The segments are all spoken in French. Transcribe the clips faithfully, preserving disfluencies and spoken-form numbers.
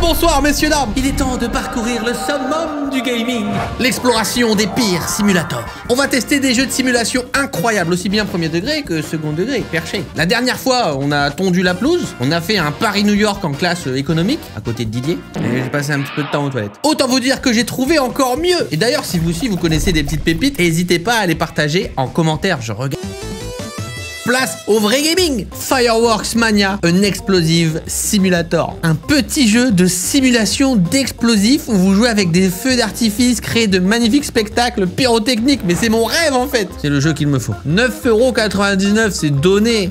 bonsoir, messieurs, dames. Il est temps de parcourir le summum du gaming. L'exploration des pires simulators. On va tester des jeux de simulation incroyables, aussi bien premier degré que second degré, perché. La dernière fois, on a tondu la pelouse. On a fait un Paris-New York en classe économique, à côté de Didier. Et j'ai passé un petit peu de temps aux toilettes. Autant vous dire que j'ai trouvé encore mieux. Et d'ailleurs, si vous aussi, vous connaissez des petites pépites, n'hésitez pas à les partager en commentaire. Je regarde. Place au vrai gaming. Fireworks Mania, un explosive simulator. Un petit jeu de simulation d'explosifs où vous jouez avec des feux d'artifice, créez de magnifiques spectacles pyrotechniques. Mais c'est mon rêve en fait. C'est le jeu qu'il me faut. neuf euros quatre-vingt-dix-neuf, c'est donné.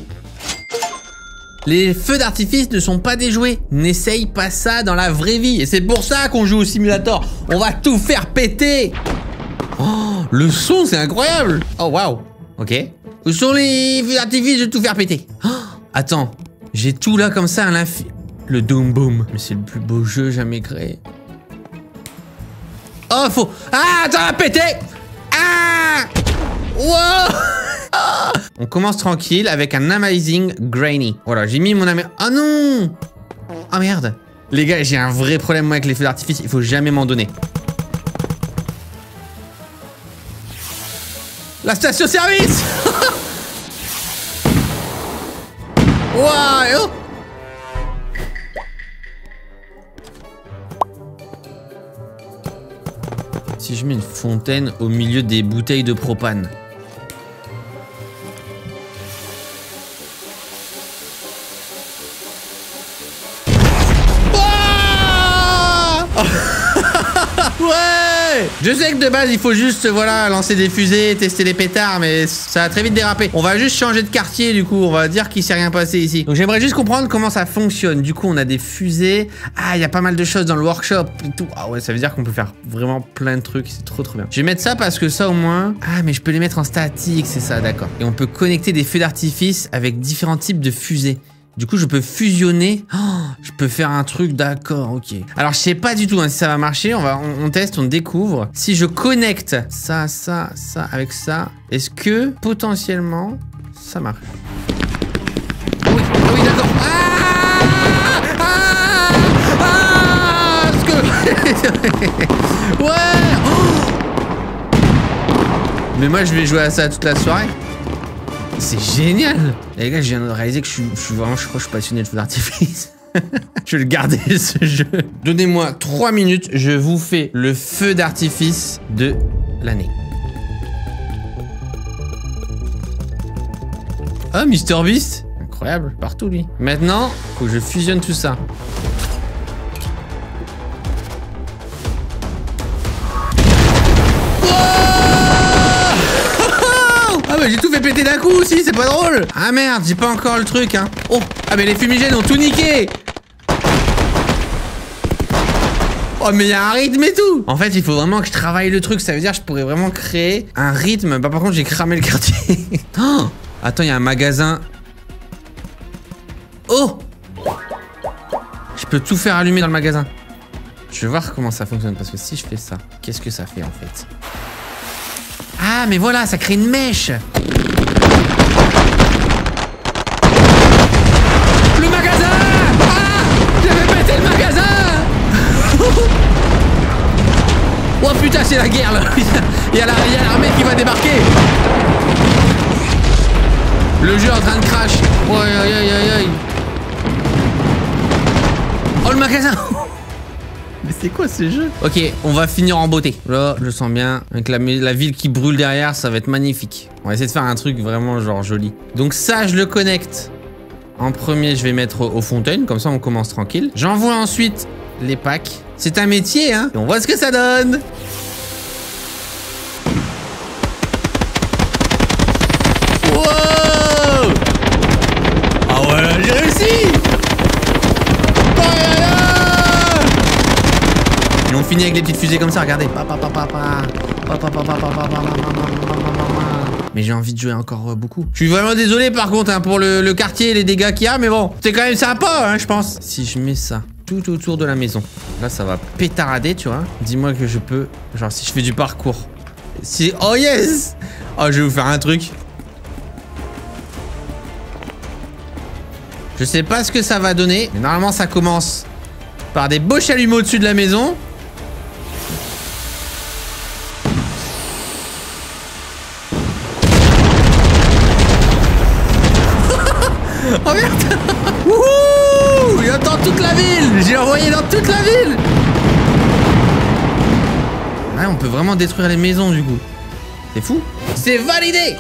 Les feux d'artifice ne sont pas des jouets. N'essaye pas ça dans la vraie vie. Et c'est pour ça qu'on joue au simulator. On va tout faire péter. Oh, le son, c'est incroyable. Oh, waouh. Ok. Où sont les feux d'artifice? Je vais tout faire péter. Oh, attends, j'ai tout là comme ça à l'infini. Le Doom Boom. Mais c'est le plus beau jeu jamais créé. Oh, faut... Ah, attends, péter. Ah. Wow. Ah. On commence tranquille avec un Amazing Granny. Voilà, j'ai mis mon amé... Oh non. Oh merde. Les gars, j'ai un vrai problème moi avec les feux d'artifice. Il faut jamais m'en donner. La station-service. Waouh. Si je mets une fontaine au milieu des bouteilles de propane. Ouais. Je sais que de base il faut juste voilà lancer des fusées, tester les pétards, mais ça a très vite dérapé. On va juste changer de quartier du coup, on va dire qu'il s'est rien passé ici. Donc j'aimerais juste comprendre comment ça fonctionne. Du coup on a des fusées. Ah il y a pas mal de choses dans le workshop et tout. Ah ouais ça veut dire qu'on peut faire vraiment plein de trucs, c'est trop trop bien. Je vais mettre ça parce que ça au moins... Ah mais je peux les mettre en statique, c'est ça, d'accord. Et on peut connecter des feux d'artifice avec différents types de fusées. Du coup, je peux fusionner. Oh, je peux faire un truc, d'accord, ok. Alors, je sais pas du tout hein, si ça va marcher. On va, on, on teste, on découvre. Si je connecte ça, ça, ça avec ça, est-ce que potentiellement ça marche? Oui, oui, d'accord. Ah, ah, ah, ce que... Ouais. Oh. Mais moi, je vais jouer à ça toute la soirée. C'est génial. Les gars, je viens de réaliser que je suis, je suis vraiment, je crois que je suis passionné de feux d'artifice. Je vais le garder ce jeu. Donnez-moi trois minutes, je vous fais le feu d'artifice de l'année. Ah, Mister Beast. Incroyable, partout lui. Maintenant, faut que je fusionne tout ça. J'ai tout fait péter d'un coup aussi, c'est pas drôle. Ah merde, j'ai pas encore le truc hein. Oh, ah mais les fumigènes ont tout niqué. Oh mais il y a un rythme et tout. En fait il faut vraiment que je travaille le truc. Ça veut dire que je pourrais vraiment créer un rythme. Bah par contre j'ai cramé le quartier. Oh, attends, il y a un magasin. Oh, je peux tout faire allumer dans le magasin. Je vais voir comment ça fonctionne. Parce que si je fais ça, qu'est-ce que ça fait en fait? Ah mais voilà, ça crée une mèche. Le magasin. Ah, j'avais pété le magasin. Oh putain, c'est la guerre là. Il y a l'armée qui va débarquer. Le jeu est en train de crash. Oh, aïe aïe aïe aïe. Oh le magasin. Mais c'est quoi ce jeu? Ok, on va finir en beauté. Là, je sens bien. Avec la, la ville qui brûle derrière, ça va être magnifique. On va essayer de faire un truc vraiment genre joli. Donc ça, je le connecte. En premier, je vais mettre aux fontaines. Comme ça, on commence tranquille. J'envoie ensuite les packs. C'est un métier, hein. Et on voit ce que ça donne. Wow! Ah ouais, j'ai réussi! On finit avec les petites fusées comme ça, regardez. Mais j'ai envie de jouer encore beaucoup. Je suis vraiment désolé par contre hein, pour le, le quartier et les dégâts qu'il y a, mais bon, c'est quand même sympa, hein, je pense. Si je mets ça tout autour de la maison, là ça va pétarader, tu vois. Dis-moi que je peux, genre si je fais du parcours. Si, oh yes. Oh, je vais vous faire un truc. Je sais pas ce que ça va donner, mais normalement ça commence par des beaux chalumeaux au-dessus de la maison. Oh merde. Wouhou. Il entend toute la ville. J'ai envoyé dans toute la ville. Ouais, on peut vraiment détruire les maisons du coup. C'est fou. C'est validé.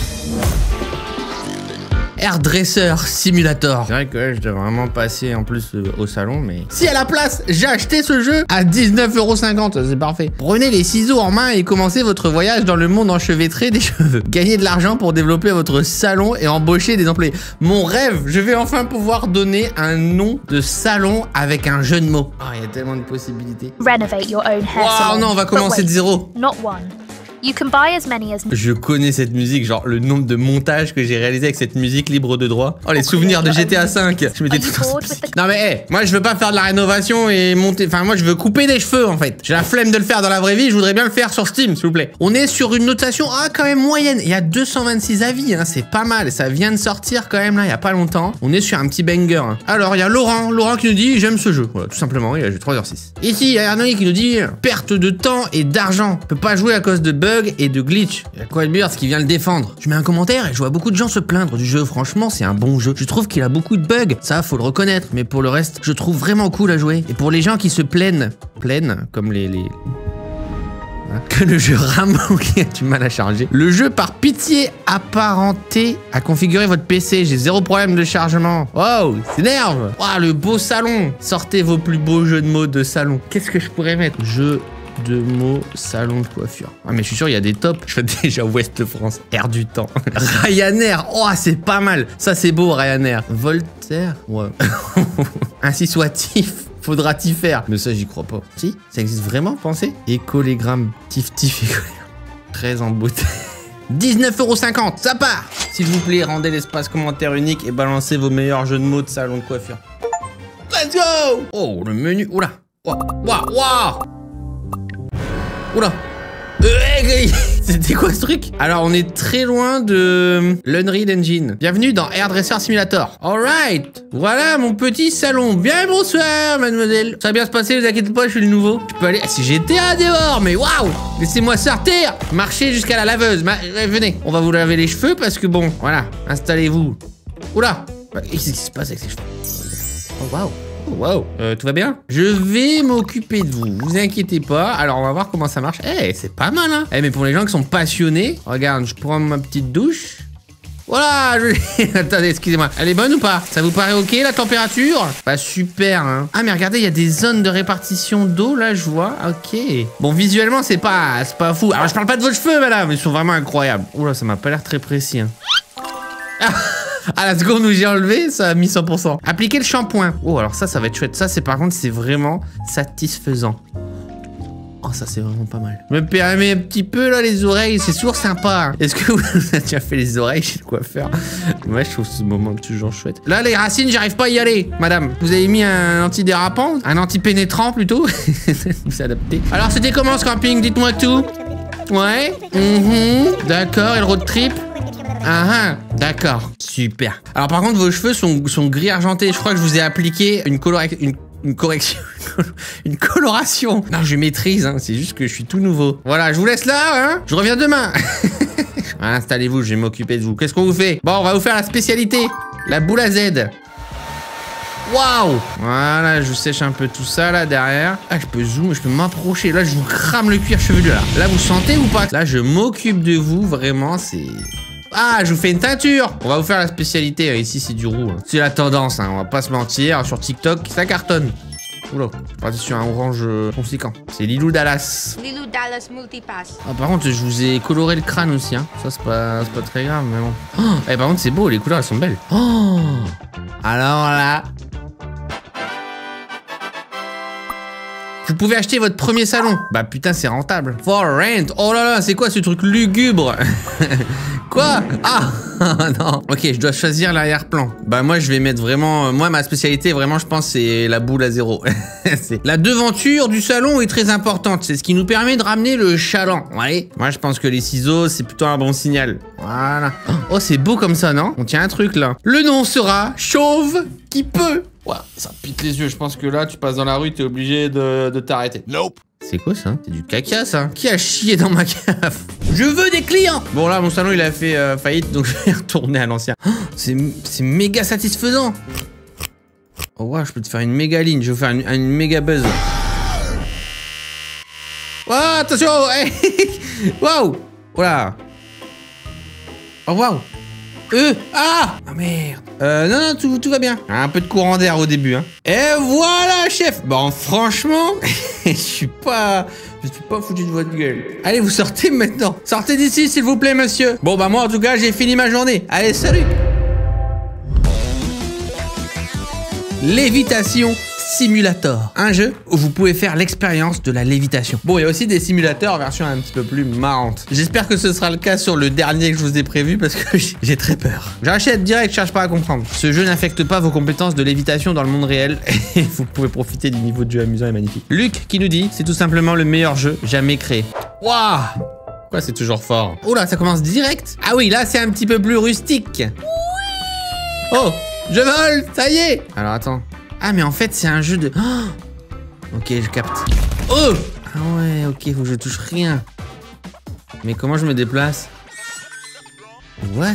Hairdresser Simulator. C'est vrai que là, je dois vraiment passer en plus euh, au salon, mais... Si à la place, j'ai acheté ce jeu à dix-neuf euros cinquante, c'est parfait. Prenez les ciseaux en main et commencez votre voyage dans le monde enchevêtré des cheveux. Gagnez de l'argent pour développer votre salon et embaucher des employés. Mon rêve, je vais enfin pouvoir donner un nom de salon avec un jeu de mots. Ah, oh, il y a tellement de possibilités. Renovate your own hair salon. Waouh, non, on va commencer wait, de zéro. Not one. You can buy as many as... Je connais cette musique, genre le nombre de montages que j'ai réalisé avec cette musique libre de droit. Oh, les souvenirs de G T A cinq. Je m'étais tout dans cette musique. Non mais hé, hey, moi je veux pas faire de la rénovation et monter... Enfin moi je veux couper des cheveux en fait. J'ai la flemme de le faire dans la vraie vie, je voudrais bien le faire sur Steam s'il vous plaît. On est sur une notation, ah quand même moyenne. Il y a deux cent vingt-six avis, hein, c'est pas mal. Ça vient de sortir quand même là, il y a pas longtemps. On est sur un petit banger. Hein. Alors il y a Laurent, Laurent qui nous dit j'aime ce jeu. Voilà, tout simplement, il a joué trois heures six. Ici, il y a Arnaud qui nous dit perte de temps et d'argent. Peut pas jouer à cause de bugs et de glitch. Il y a Quadbirds qui vient le défendre. Je mets un commentaire et je vois beaucoup de gens se plaindre du jeu. Franchement, c'est un bon jeu. Je trouve qu'il a beaucoup de bugs. Ça, faut le reconnaître. Mais pour le reste, je trouve vraiment cool à jouer. Et pour les gens qui se plaignent, plaignent, comme les... les... Voilà. Que le jeu rame ou qu'il a du mal à charger. Le jeu, par pitié, apparenté à configurer votre P C. J'ai zéro problème de chargement. Wow, c'est énerve. Wow, le beau salon. Sortez vos plus beaux jeux de mots de salon. Qu'est-ce que je pourrais mettre? Jeu de mots salon de coiffure. Ah mais je suis sûr il y a des tops. Je fais déjà Ouest France, Air du temps. Ryanair, oh c'est pas mal. Ça c'est beau Ryanair. Voltaire, ouais. Ainsi soit-il. Faudra-t-il faire? Mais ça j'y crois pas. Si, ça existe vraiment, pensez. Écolégramme, tif tif écolégramme. Très en beauté. dix-neuf euros cinquante, ça part. S'il vous plaît, rendez l'espace commentaire unique et balancez vos meilleurs jeux de mots de salon de coiffure. Let's go. Oh le menu, oula. Waouh, waouh, waouh. Oula. C'était quoi ce truc? Alors on est très loin de l'Unreal Engine. Bienvenue dans Hairdresser Simulator. Alright. Voilà mon petit salon. Bien bonsoir mademoiselle. Ça va bien se passer, vous inquiétez pas, je suis le nouveau. Je peux aller... Ah, si j'étais à dehors, mais waouh. Laissez-moi sortir. Marchez jusqu'à la laveuse. Ma... Venez, on va vous laver les cheveux parce que bon, voilà. Installez-vous. Oula. Qu'est-ce qui se passe avec ces cheveux? Oh waouh. Oh, wow, euh, tout va bien? Je vais m'occuper de vous, vous inquiétez pas. Alors on va voir comment ça marche. Eh, hey, c'est pas mal hein. Eh, hey, mais pour les gens qui sont passionnés, regarde, je prends ma petite douche. Voilà, je... Attendez, excusez-moi. Elle est bonne ou pas? Ça vous paraît ok la température? Pas super hein. Ah mais regardez, il y a des zones de répartition d'eau là, je vois. Ok. Bon, visuellement c'est pas, c'est pas fou. Alors je parle pas de vos cheveux madame, ils sont vraiment incroyables. Oula, ça m'a pas l'air très précis hein. Ah. À la seconde où j'ai enlevé, ça a mis cent pour cent. Appliquer le shampoing. Oh, alors ça, ça va être chouette. Ça, c'est par contre, c'est vraiment satisfaisant. Oh, ça, c'est vraiment pas mal. Je me permets un petit peu, là, les oreilles. C'est toujours sympa. Hein. Est-ce que vous avez déjà fait les oreilles chez le coiffeur? Moi, je trouve ce moment toujours chouette. Là, les racines, j'arrive pas à y aller, madame. Vous avez mis un antidérapant? Un anti-pénétrant, plutôt? C'est adapté. Alors, c'était comment, ce camping? Dites-moi tout. Ouais. Mm-hmm. D'accord, et le road trip? Ah ah, d'accord, super. Alors par contre vos cheveux sont, sont gris argenté. Je crois que je vous ai appliqué une coloration, une, une correction, une coloration. Non, je maîtrise, hein. C'est juste que je suis tout nouveau. Voilà, je vous laisse là, hein. Je reviens demain. Installez-vous, je vais m'occuper de vous. Qu'est-ce qu'on vous fait? Bon, on va vous faire la spécialité, la boule à Z. Waouh. Voilà, je sèche un peu tout ça là derrière. Ah, je peux zoomer, je peux m'approcher. Là, je vous crame le cuir chevelu là. Là, vous sentez ou pas? Là, je m'occupe de vous, vraiment, c'est... Ah, je vous fais une teinture. On va vous faire la spécialité. Ici, c'est du roux. Hein. C'est la tendance, hein. On va pas se mentir. Sur TikTok, ça cartonne. Oula, je suis parti sur un orange euh, conséquent. C'est Lilou Dallas. Lilou Dallas Multipass. Ah, par contre, je vous ai coloré le crâne aussi. Hein. Ça, c'est pas, pas très grave, mais bon. Oh, eh, par contre, c'est beau. Les couleurs, elles sont belles. Oh. Alors là... Vous pouvez acheter votre premier salon. Bah putain, c'est rentable. For rent. Oh là là, c'est quoi ce truc lugubre? Quoi? Ah non. Ok, je dois choisir l'arrière-plan. Bah moi, je vais mettre vraiment... Moi, ma spécialité, vraiment, je pense, c'est la boule à zéro. La devanture du salon est très importante. C'est ce qui nous permet de ramener le chaland. Ouais. Moi, je pense que les ciseaux, c'est plutôt un bon signal. Voilà. Oh, c'est beau comme ça, non? On tient un truc, là. Le nom sera Chauve qui peut. Ouais, ça pique les yeux. Je pense que là, tu passes dans la rue, t'es obligé de, de t'arrêter. Nope. C'est quoi ça? C'est du caca ça? Qui a chié dans ma cave? Je veux des clients! Bon là mon salon il a fait euh, faillite donc je vais retourner à l'ancien. Oh, c'est méga satisfaisant! Oh wow, je peux te faire une méga ligne, je vais faire une, une méga buzz. Oh attention! Hey. Waouh! Voilà! Oh waouh! Euh! Ah! Ah merde! Euh, non, non, tout, tout va bien. Un peu de courant d'air au début, hein. Et voilà, chef! Bon, franchement, je suis pas... Je suis pas foutu de votre gueule. Allez, vous sortez maintenant. Sortez d'ici, s'il vous plaît, monsieur. Bon, bah moi, en tout cas, j'ai fini ma journée. Allez, salut! Lévitation Simulator. Un jeu où vous pouvez faire l'expérience de la lévitation. Bon, il y a aussi des simulateurs version un petit peu plus marrante. J'espère que ce sera le cas sur le dernier que je vous ai prévu parce que j'ai très peur. J'achète direct, je cherche pas à comprendre. Ce jeu n'affecte pas vos compétences de lévitation dans le monde réel et vous pouvez profiter du niveau de jeu amusant et magnifique. Luc qui nous dit, c'est tout simplement le meilleur jeu jamais créé. Waouh! Pourquoi c'est toujours fort? Oh là, ça commence direct. Ah oui, là c'est un petit peu plus rustique. Oh, je vole, ça y est. Alors attends. Ah mais en fait c'est un jeu de... Oh, ok, je capte. Oh! Ah ouais, ok, faut que je touche rien. Mais comment je me déplace? What?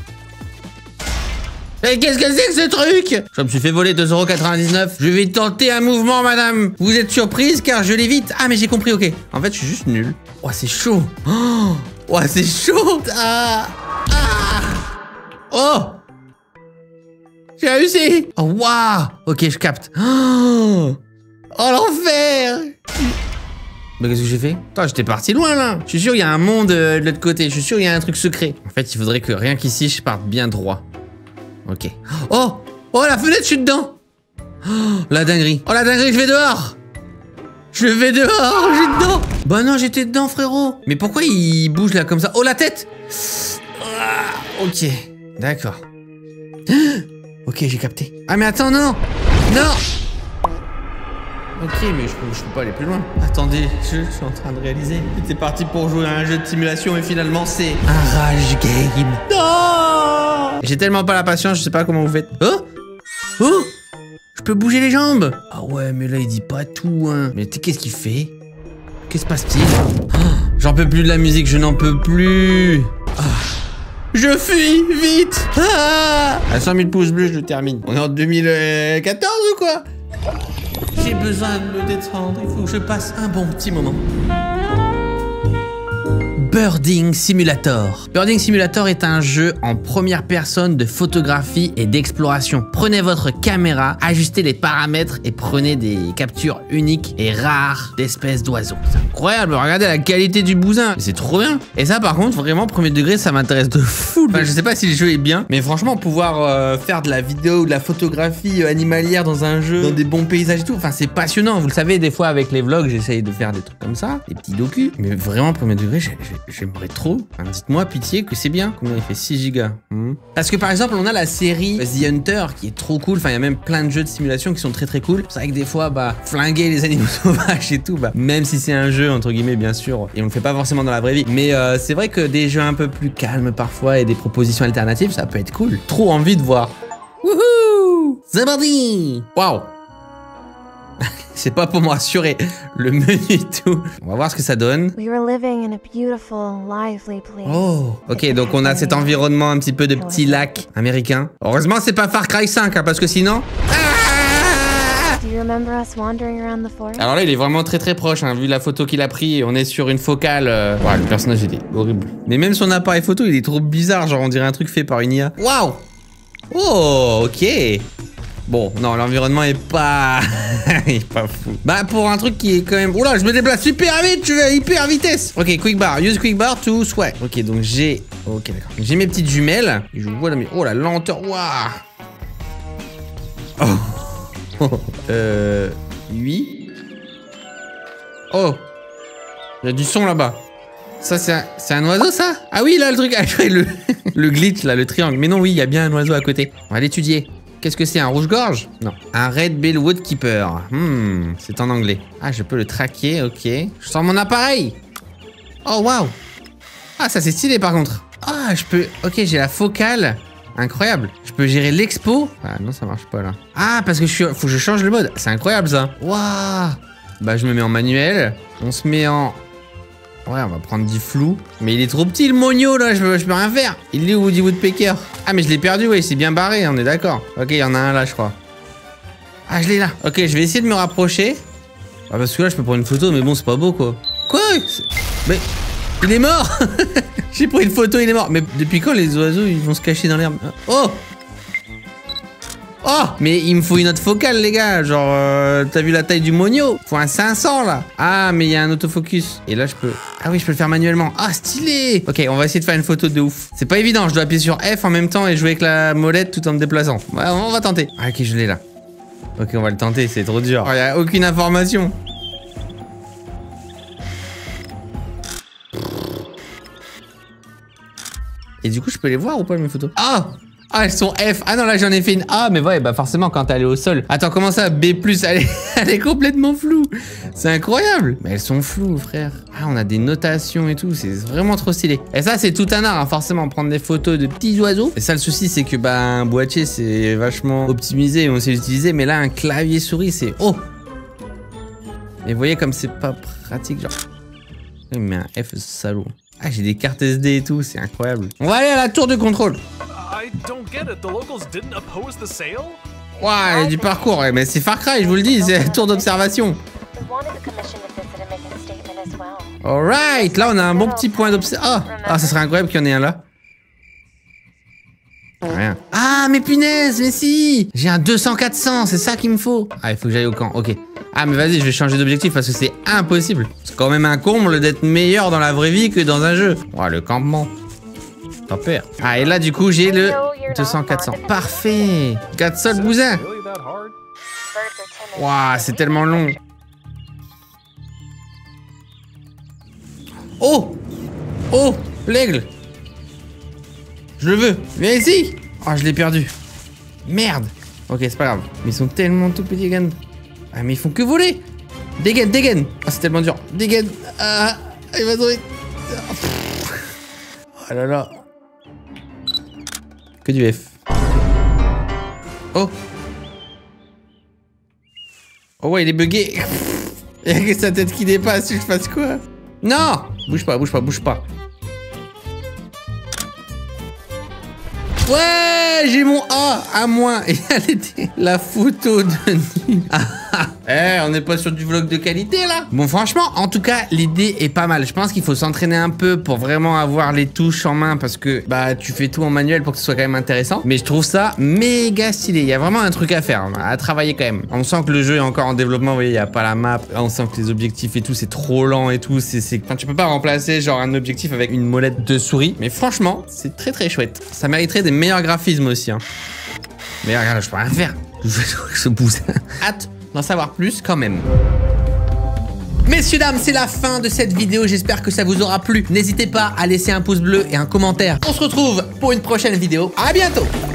Eh, qu'est-ce que c'est que ce truc? Je me suis fait voler deux euros quatre-vingt-dix-neuf. Je vais tenter un mouvement, madame. Vous êtes surprise car je l'évite? Ah mais j'ai compris, ok. En fait je suis juste nul. Oh c'est chaud. Oh, oh c'est chaud. Ah. Ah. Oh. J'ai réussi. Oh, waouh. Ok, je capte. Oh, oh l'enfer. Mais qu'est-ce que j'ai fait? Attends, j'étais parti loin, là. Je suis sûr qu'il y a un monde euh, de l'autre côté. Je suis sûr qu'il y a un truc secret. En fait, il faudrait que rien qu'ici, je parte bien droit. Ok. Oh, oh, la fenêtre, je suis dedans. Oh, la dinguerie. Oh, la dinguerie, je vais dehors. Je vais dehors, je suis dedans. Bah non, j'étais dedans, frérot. Mais pourquoi il bouge, là, comme ça? Oh, la tête. Ah, ok, d'accord. Ok, j'ai capté. Ah mais attends, non. Non. Ok, mais je peux, je peux pas aller plus loin. Attendez, je, je suis en train de réaliser. J'étais parti pour jouer à un jeu de simulation et finalement c'est un rage game. Non. J'ai tellement pas la patience, je sais pas comment vous faites. Oh. Oh. Je peux bouger les jambes. Ah ouais, mais là il dit pas tout, hein. Mais qu'est-ce qu'il fait? Qu'est-ce qui se passe-t-il? Oh, j'en peux plus de la musique, je n'en peux plus. Oh. Je fuis, vite. Ah, à cent mille pouces bleus, je termine. On est en deux mille quatorze ou quoi? J'ai besoin de me détendre, il faut que je passe un bon petit moment. Birding Simulator. Birding Simulator est un jeu en première personne de photographie et d'exploration. Prenez votre caméra, ajustez les paramètres et prenez des captures uniques et rares d'espèces d'oiseaux. C'est incroyable, regardez la qualité du bousin. C'est trop bien. Et ça par contre, vraiment, premier degré, ça m'intéresse de fou. Enfin, je sais pas si le jeu est bien, mais franchement, pouvoir euh, faire de la vidéo ou de la photographie euh, animalière dans un jeu, dans des bons paysages et tout, enfin c'est passionnant. Vous le savez, des fois avec les vlogs, j'essaye de faire des trucs comme ça, des petits docus. Mais vraiment, premier degré, j'ai... J'aimerais trop. Enfin, dites-moi, pitié, que c'est bien. Combien il fait? six gigas. Hmm. Parce que par exemple, on a la série The Hunter qui est trop cool. Enfin, il y a même plein de jeux de simulation qui sont très très cool. C'est vrai que des fois, bah, flinguer les animaux sauvages et tout, bah, même si c'est un jeu, entre guillemets, bien sûr, et on le fait pas forcément dans la vraie vie. Mais euh, c'est vrai que des jeux un peu plus calmes parfois et des propositions alternatives, ça peut être cool. Trop envie de voir. Wouhou! C'est parti! Waouh! C'est pas pour me rassurer, le menu et tout. On va voir ce que ça donne. We were living in a beautiful, lively place. Oh, ok, donc on a cet environnement un petit peu de petits lacs américains. Heureusement, c'est pas Far Cry cinq, hein, parce que sinon... Ah! Do you remember us wandering around the forest? Alors là, il est vraiment très très proche, hein, vu la photo qu'il a pris. On est sur une focale... Euh... Ouais, le personnage, il est horrible. Mais même son appareil photo, il est trop bizarre, genre on dirait un truc fait par une I A. Waouh! Oh, ok. Bon, non, l'environnement est pas... il est pas fou. Bah, pour un truc qui est quand même... Oula, je me déplace super vite, je vais à hyper vitesse. Ok, quick bar. Use quick bar to sweat. Ok, donc j'ai... Ok, d'accord. J'ai mes petites jumelles. Et je vois la... Oh, la lenteur. Waouh. Oh. euh... huit. Oh. Il y a du son là-bas. Ça, c'est un... c'est un oiseau, ça? Ah oui, là, le truc... Ah, le... le glitch, là, le triangle. Mais non, oui, il y a bien un oiseau à côté. On va l'étudier. Qu'est-ce que c'est? Un rouge-gorge? Non. Un red-bill woodkeeper. Hmm, c'est en anglais. Ah, je peux le traquer, ok. Je sors mon appareil. Oh, waouh. Ah, ça, c'est stylé, par contre. Ah, je peux... Ok, j'ai la focale Incroyable. Je peux gérer l'expo. Ah non, ça marche pas là. Ah, parce que je suis... faut que je change le mode. C'est incroyable ça. Waouh. Bah, je me mets en manuel. On se met en... Ouais, on va prendre du flou. Mais il est trop petit le mogno là, je peux, je peux rien faire. Il est où Woody Woodpecker? Ah, mais je l'ai perdu, ouais, il s'est bien barré, on est d'accord. Ok, il y en a un là, je crois. Ah, je l'ai là. Ok, je vais essayer de me rapprocher. Ah, parce que là, je peux prendre une photo, mais bon, c'est pas beau quoi. Quoi? Mais. Il est mort. J'ai pris une photo, il est mort. Mais depuis quand les oiseaux, ils vont se cacher dans l'herbe? Oh! Oh, mais il me faut une autre focale, les gars. Genre, euh, t'as vu la taille du mogno? Faut un cinq cents, là. Ah, mais il y a un autofocus. Et là, je peux... Ah oui, je peux le faire manuellement. Ah, stylé. Ok, on va essayer de faire une photo de ouf. C'est pas évident, je dois appuyer sur F en même temps et jouer avec la molette tout en me déplaçant. Ouais, on va tenter. Ah, ok, je l'ai là. Ok, on va le tenter, c'est trop dur. Il y a aucune information. Et du coup, je peux les voir ou pas, mes photos? Ah! Ah, elles sont F. Ah non, là, j'en ai fait une A. Mais ouais, bah forcément, quand elle est au sol. Attends, comment ça, B plus, elle est... elle est complètement floue. C'est incroyable. Mais elles sont floues, frère. Ah, on a des notations et tout. C'est vraiment trop stylé. Et ça, c'est tout un art, hein, forcément, prendre des photos de petits oiseaux. Et ça, le souci, c'est que bah, un boîtier, c'est vachement optimisé et on sait l'utiliser. Mais là, un clavier souris, c'est... Oh! Et vous voyez comme c'est pas pratique, genre... Il met un F, ce salaud. Ah, j'ai des cartes S D et tout, c'est incroyable. On va aller à la tour de contrôle. I don't get it. The locals didn't oppose the sale? Ouah, il y a du parcours, ouais, mais c'est Far Cry, je vous le dis, c'est la tour d'observation. Alright, là on a un bon petit point d'observation. Ah, ah, ça serait incroyable qu'il y en ait un là. Rien. Ah, mais punaise, mais si! J'ai un deux cents quatre cents, c'est ça qu'il me faut. Ah, il faut que j'aille au camp, ok. Ah, mais vas-y, je vais changer d'objectif parce que c'est impossible. C'est quand même un comble d'être meilleur dans la vraie vie que dans un jeu. Ouah, le campement. T'en perds. Ah, et là, du coup, j'ai le deux cents quatre cents. Parfait. quatre sols bousin. Ouah, c'est tellement long. Oh! Oh! L'aigle! Je le veux. Viens ici! Oh, je l'ai perdu. Merde. Ok, c'est pas grave. Mais ils sont tellement tout petits, gagne. Ah, mais ils font que voler. Dégaine, dégaine. Ah, c'est tellement dur. Dégaine. Ah, il va tomber. Oh là là. Que du F. Oh. Oh ouais, il est bugué. Il y a que sa tête qui dépasse. Je fasse quoi? Non! Bouge pas, bouge pas, bouge pas. Ouais, j'ai mon A à moins. Et elle était la photo de Nil. Eh, on n'est pas sur du vlog de qualité là. Bon, franchement, en tout cas, l'idée est pas mal. Je pense qu'il faut s'entraîner un peu pour vraiment avoir les touches en main parce que bah tu fais tout en manuel pour que ce soit quand même intéressant. Mais je trouve ça méga stylé. Il y a vraiment un truc à faire, à travailler quand même. On sent que le jeu est encore en développement. Vous voyez, il n'y a pas la map. Là, on sent que les objectifs et tout, c'est trop lent et tout. C'est, c'est... Enfin, tu peux pas remplacer genre un objectif avec une molette de souris. Mais franchement, c'est très très chouette. Ça mériterait des meilleurs graphismes aussi. Hein. Mais regarde, je peux rien faire. Je vais ce bousin. Hâte d'en savoir plus quand même. Messieurs, dames, c'est la fin de cette vidéo. J'espère que ça vous aura plu. N'hésitez pas à laisser un pouce bleu et un commentaire. On se retrouve pour une prochaine vidéo. À bientôt.